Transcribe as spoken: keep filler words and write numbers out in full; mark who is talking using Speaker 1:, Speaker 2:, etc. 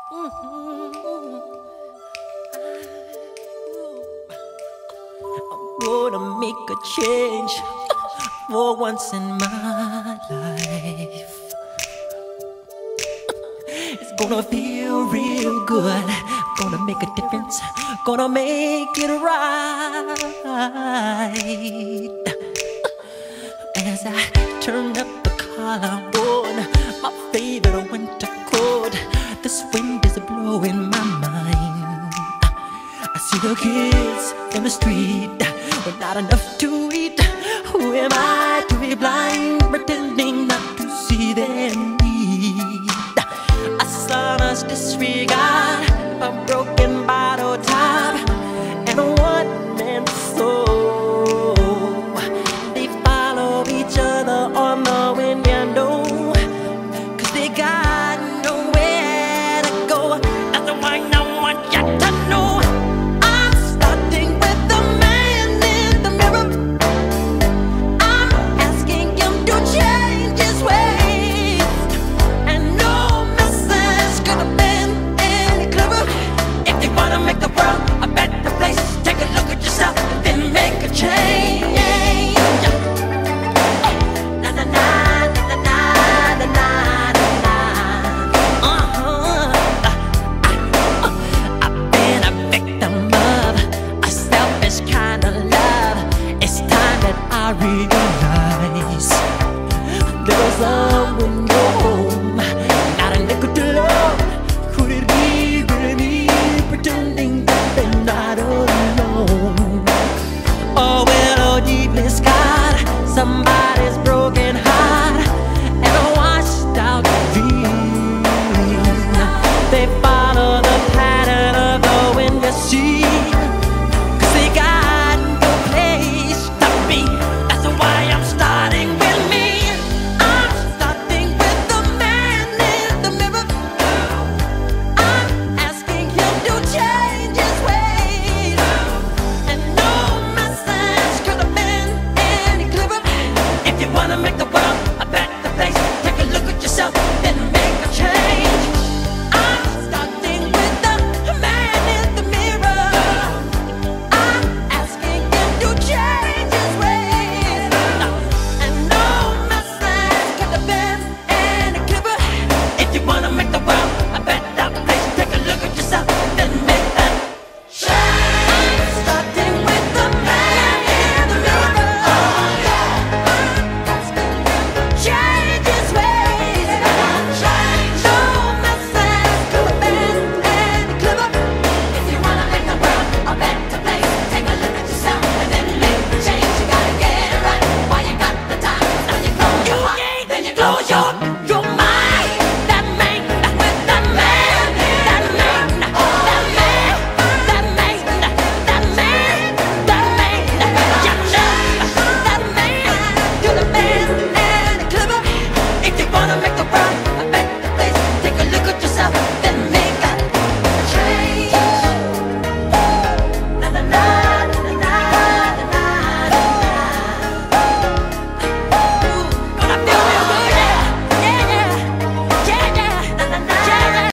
Speaker 1: Gonna make a change for once in my life. It's gonna feel real good. Gonna make a difference. Gonna make it right. As I turn up the collarbone, my favorite winter coat, this wind is blowing my mind. I see the kids in the street with not enough to eat. Who am I to be blind, pretending not to see their need? A sonorous disregard, a broken bottle top, and a one-man soul. They follow each other on the window, 'cause they got nowhere to go. That's why I want you to know. I realize there's someone home, not a nickel to love. Could it be really me, pretending that they're not alone? Oh well, oh deeply scarred, somebody's broken heart and a washed out dream. They follow the pattern of the wind, you see, 'cause they got no place to be. I'm starting with me. I'm starting with the man in the mirror. I'm asking him to change his ways. And no message could have been any clearer. If you wanna make the world